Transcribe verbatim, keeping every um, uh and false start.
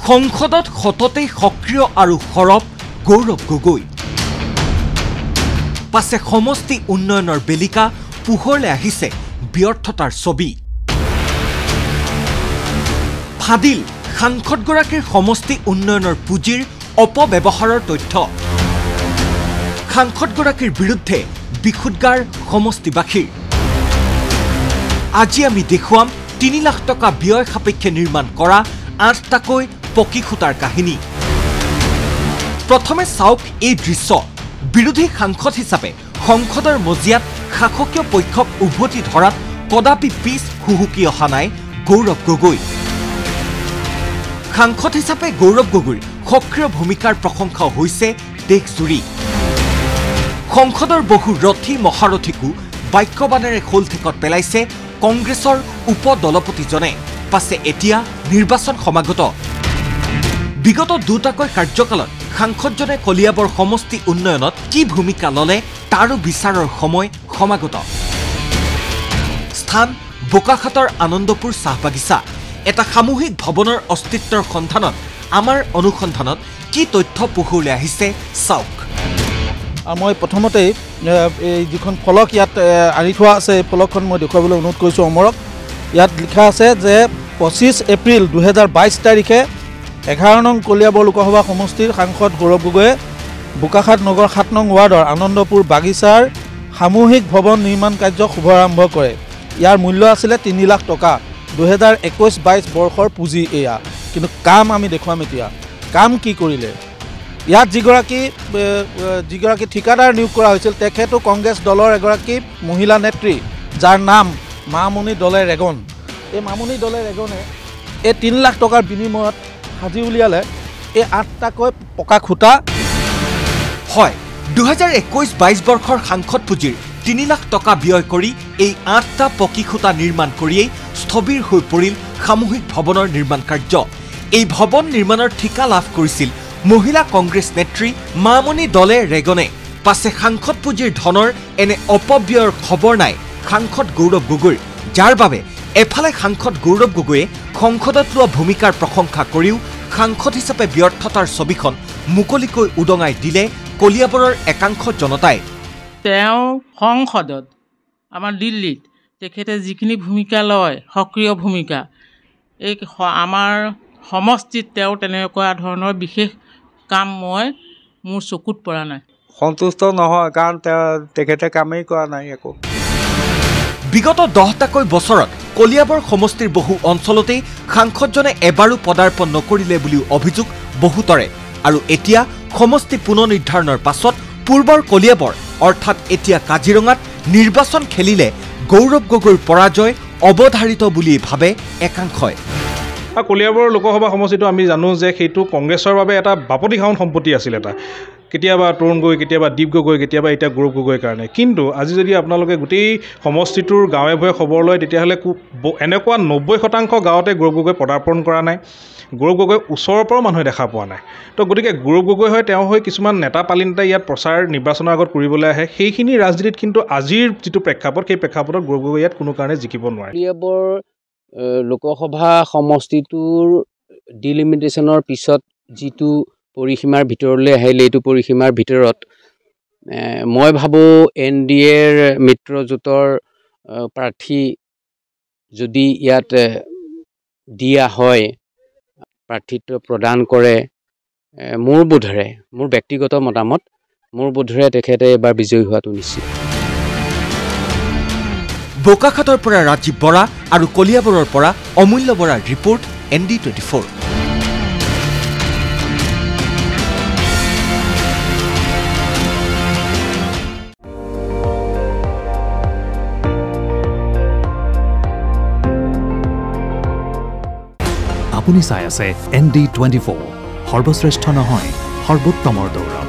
সংসদত সততেই সক্ৰিয় আৰু সৰব গৌৰৱ গগৈ পাছে সমষ্টি উন্নয়নৰ বেলিকা পোহৰলৈ আহিছে ব্যৰ্থতাৰ ছবি ফাদিল সাংসদগৰাকীৰ সমষ্টি উন্নয়নৰ পুঁজিৰ অপব্যৱহাৰৰ তথ্য সাংসদগৰাকীৰ বিৰুদ্ধে বিখুদগাৰ সমষ্টিবাসীৰ আজি আমি দেখুৱাম তিনি লাখ টকা ব্যয় সাপেক্ষে নিৰ্মাণ কৰা আঠটাকৈ পকী খুঁটাৰ কাহিনী প্ৰথমে চাওক এই দৃশ্য বিৰোধী সাংসদ হিচাপে সংসদৰ মজিয়াত শাসকীয় পক্ষক উভতি ধৰাত কদাপি পিছ হুহুকি অহা নাই গৌৰৱ গগৈ সাংসদ হিচাপে গৌৰৱ গগৈৰ সক্ৰিয় ভূমিকাৰ প্ৰশংসা হৈছে দেশজুৰি সংসদৰ বহু ৰথী মহাৰথীকো বাক্যবাণেৰে খোলঠেকত পেলাইছে কংগ্ৰেছৰ উপদলপতিজনে পাছে এতিয়া নিৰ্বাচন সমাগত বিগত দুটাকৈ কাৰ্যকালত সাংসদজনে কলিয়াবৰ সমষ্টি উন্নয়নত কি ভূমিকা ললে তাৰো বিচাৰৰ সময় সমাগত স্থান বোকাখাতৰ আনন্দপুৰ চাহ বাগিচা এটা সামূহিক ভৱনৰ অস্তিত্বৰ সন্ধানত আমাৰ অনুসন্ধানত কি তথ্য পোহৰলৈ আহিছে চাওক মই প্ৰথমতে এই যিখন ফলক ইয়াত আনি থোৱা আছে এই ফলকখন মই দেখুৱাবলৈ অনুৰোধ কৰিছোঁ অমৰক ইয়াত লিখা আছে যে পঁচিছ এপ্ৰিল দুহেজাৰ বাইছ তাৰিখে এঘাৰ নং কলিয়াবৰ লোকসভা সমষ্টিৰ সাংসদ গৌৰৱ গগৈয়ে বোকাখাত নগৰ সাত নং ৱাৰ্ডৰ আনন্দপুৰ বাগিচাৰ সামূহিক ভৱন নিৰ্মাণ কাৰ্য শুভাৰম্ভ কৰে ইয়াৰ মূল্য আছিলে তিনি লাখ টকা দুহেজাৰ একৈছ বাইছ বৰ্ষৰ পুঁজি এয়া কিন্তু কাম আমি দেখুৱাম এতিয়া কাম কি কৰিলে ইয়াত যিগৰাকী যিগৰাকী ঠিকাদাৰ নিয়োগ কৰা হৈছিল তেখেতো কংগ্ৰেছ দলৰ এগৰাকী মহিলা নেত্ৰী যাৰ নাম মামণি দলে ৰেগন এই মামণি দলে ৰেগনে এই তিনি লাখ টকাৰ বিনিময়ত সাজি উলিয়ালে এই আঠটাকৈ পকা খুঁটা হয় দুহেজাৰ একৈছ বাইছ বৰ্ষৰ সাংসদ পুঁজিৰ তিনি লাখ টকা ব্যয় কৰি এই আঠটা পকী খুঁটা নিৰ্মাণ কৰিয়েই স্থবিৰ হৈ পৰিল সামূহিক ভৱনৰ নিৰ্মাণ কাৰ্য এই ভৱন নিৰ্মাণৰ ঠিকা লাভ কৰিছিল মহিলা কংগ্ৰেছ নেত্ৰী মামণি দলে ৰেগনে পাছে সাংসদ পুঁজিৰ ধনৰ এনে অপব্যয়ৰ খবৰ নাই সাংসদ গৌৰৱ গগৈৰ যাৰ বাবে এফালে সাংসদ গৌৰৱ গগৈয়ে সংসদত লোৱা ভূমিকাৰ প্ৰশংসা কৰিও সাংসদ হিচাপে ব্যৰ্থতাৰ ছবিখন মুকলিকৈ উদঙাই দিলে কলিয়াবৰৰ একাংশ জনতাই তেওঁ সংসদত আমাৰ দিল্লীত তেখেতে যিখিনি ভূমিকা লয় সক্ৰিয় ভূমিকা এই আমাৰ সমষ্টিত তেওঁ তেনেকুৱা ধৰণৰ বিশেষ কাম মই মোৰ চকুত পৰা নাই সন্তুষ্ট নহয় কাৰণ তেখেতে কামেই কৰা নাই একো বিগত দহটাকৈ বছৰত কলিয়াবৰ সমষ্টিৰ বহু অঞ্চলতেই সাংসদজনে এবাৰো পদাৰ্পণ নকৰিলে বুলিও অভিযোগ বহুতৰে আৰু এতিয়া সমষ্টি পুনৰ নিৰ্ধাৰণৰ পাছত পূৰ্বৰ কলিয়াবৰ অৰ্থাৎ এতিয়া কাজিৰঙাত নিৰ্বাচন খেলিলে গৌৰৱ গগৈৰ পৰাজয় অৱধাৰিত বুলি ভাবে একাংশই কলিয়াবৰ লোকসভা সমষ্টিটো আমি জানো যে সেইটো কংগ্ৰেছৰ বাবে এটা বাপতিসাহোন সম্পত্তি আছিল এটা কেতিয়াবা তৰুণ গগৈ কেতিয়াবা দীপ গগৈ কেতিয়াবা এতিয়া গৌৰৱ গগৈৰ কাৰণে কিন্তু আজি যদি আপোনালোকে গোটেই সমষ্টিটোৰ গাঁৱে ভূঞে খবৰ লয় তেতিয়াহ'লে এনেকুৱা নব্বৈ শতাংশ গাঁৱতে গৌৰৱ গগৈ পদাৰ্পণ কৰা নাই গৌৰৱ গগৈ ওচৰৰ পৰাও মানুহে দেখা পোৱা নাই তো গতিকে গৌৰৱ গগৈ হৈ তেওঁ হৈ কিছুমান নেতা পালিনেতাই ইয়াত প্ৰচাৰ নিৰ্বাচনৰ আগত কৰিবলৈ আহে সেইখিনি ৰাজনীতিত কিন্তু আজিৰ যিটো প্ৰেক্ষাপট সেই প্ৰেক্ষাপটত গৌৰৱ গগৈ ইয়াত কোনো কাৰণে জিকিব নোৱাৰে লোকসভা সমষ্টিটোৰ ডিলিমিটেশ্যনৰ পিছত যিটো পৰিসীমাৰ ভিতৰলৈ আহিলে এইটো পৰিসীমাৰ ভিতৰত মই ভাবোঁ এন ডি এৰ মিত্ৰজোঁটৰ প্ৰাৰ্থী যদি ইয়াত দিয়া হয় প্ৰাৰ্থিত্ব প্ৰদান কৰে মোৰ বোধেৰে মোৰ ব্যক্তিগত মতামত মোৰ বোধেৰে তেখেতে এবাৰ বিজয়ী হোৱাটো নিশ্চিত বোকাখাতৰ পৰা ৰাজীৱ বৰা আৰু কলিয়াবৰৰ পৰা অমূল্য বৰাৰ report N D twenty four আপুনি চাই আছে এন ডি টুৱেণ্টি ফ'ৰ সৰ্বশ্ৰেষ্ঠ নহয় সৰ্বোত্তমৰ দৌৰ